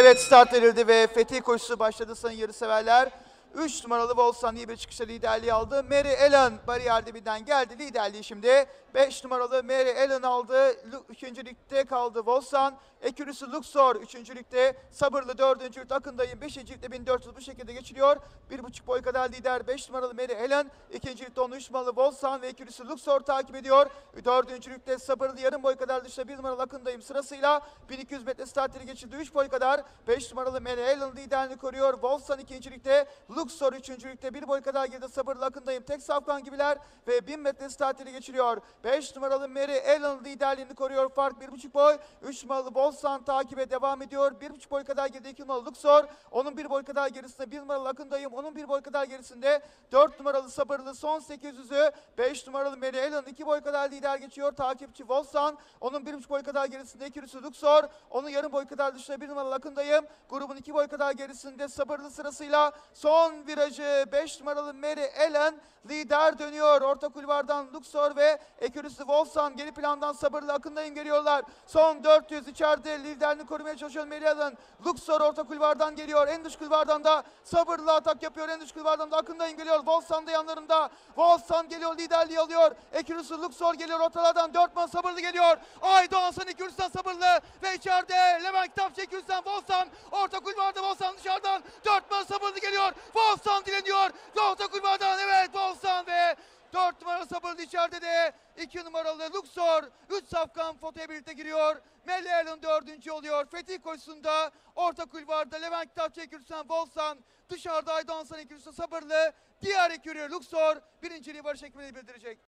Evet, start verildi ve fetih koşusu başladı sayın yarışseverler. 3 numaralı Volsan iyi bir çıkışla liderliği aldı. Mary Ellen bariyer dibinden geldi. Liderliği şimdi 5 numaralı Mary Ellen aldı. İkincilikte kaldı Volsan. Ekürüsü Luxor üçüncülükte. Sabırlı dördüncülükte Akındayım. Beşincilikte 1400 bu şekilde geçiliyor. 1,5 boy kadar lider 5 numaralı Mary Ellen. İkincilikte 13 numaralı Volsan ve ekürüsü Luxor takip ediyor. Dördüncülükte Sabırlı yarım boy kadar dışta 1 numaralı Akındayım sırasıyla. 1200 metre starteri geçildi. 3 boy kadar 5 numaralı Mary Ellen liderliğini koruyor. Volsan ikincilikte. Luxor üçüncülükte 1 boy kadar geride Sabırlı Akındayım. Tek safkan gibiler ve 1000 metre starteri geçiliyor. 5 numaralı Mary Ellen liderliğini koruyor. Fark 1,5 boy. 3 numaralı Volsan takibe devam ediyor. 1,5 boy kadar geride 2 numaralı Luxor. Onun 1 boy kadar gerisinde 1 numaralı Akındayım. Onun 1 boy kadar gerisinde 4 numaralı Sabırlı son 800'ü. 5 numaralı Mary Ellen 2 boy kadar lider geçiyor. Takipçi Volsan. Onun 1,5 boy kadar gerisinde ikilisi Luxor. Onun yarım boy kadar dışında 1 numaralı Akındayım. Grubun 2 boy kadar gerisinde Sabırlı sırasıyla son virajı 5 numaralı Mary Ellen lider dönüyor. Orta kulvardan Luxor ve ekürüsü Volsan geri plandan Sabırlı Akındayım geliyorlar. Son 400 içeride liderini korumaya çalışıyor Mary Ellen. Luxor orta kulvardan geliyor. En dış kulvardan da Sabırlı atak yapıyor. En dış kulvardan da Akındayım geliyor. Volsan da yanlarında. Volsan geliyor, liderliği alıyor. Ekürüsü Luxor geliyor ortalardan. 4 man Sabırlı geliyor. Aydoğan'san ekürüsünden Sabırlı ve içeride Levent Kitapçı ekürüsünden Volsan. Orta kulvarda Volsan dışarıdan. 4 man Sabırlı geliyor. Volsan dileniyor. Orta kulvardan evet Volsan ve 4 numaralı Sabırlı içeride de 2 numaralı Luxor 3 safkan fotoya birlikte giriyor. Mary Ellen 4. oluyor. Fetih koşusunda orta kulvarda Levent Kitapçı ekürüsünden Volsan. Dışarıda Aydoğan'san ekürüsünden Sabırlı. Diğer ekürü Luxor birinciliği Barış Ekmeli'ye bildirecek.